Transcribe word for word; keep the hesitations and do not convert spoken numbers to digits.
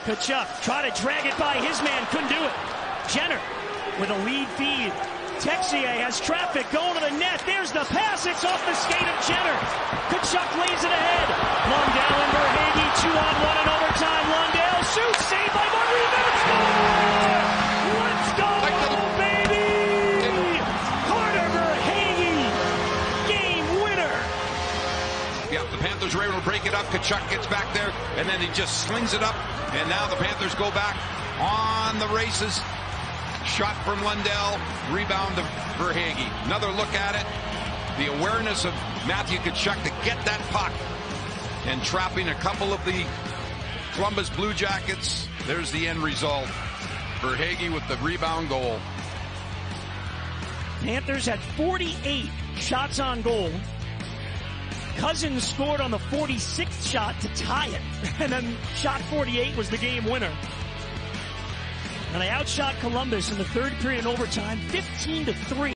Tkachuk try to drag it by his man, couldn't do it. Jenner with a lead feed. Texier has traffic going to the net. There's the pass. It's off the skate of Jenner. Tkachuk lays it ahead. Lundell and Verhaeghe, two on one in overtime. Lundell shoots, saved by Marino. Let's go, baby! Carter Verhaeghe, game winner. Yeah, the Panthers were able to break it up. Tkachuk gets back there, and then he just slings it up. And now the Panthers go back on the races. Shot from Lundell, rebound to Verhaeghe. Another look at it. The awareness of Matthew Tkachuk to get that puck and trapping a couple of the Columbus Blue Jackets. There's the end result. Verhaeghe with the rebound goal. Panthers had forty-eight shots on goal. Cousins scored on the forty-sixth shot to tie it. And then shot forty-eight was the game winner. And they outshot Columbus in the third period in overtime, fifteen to three.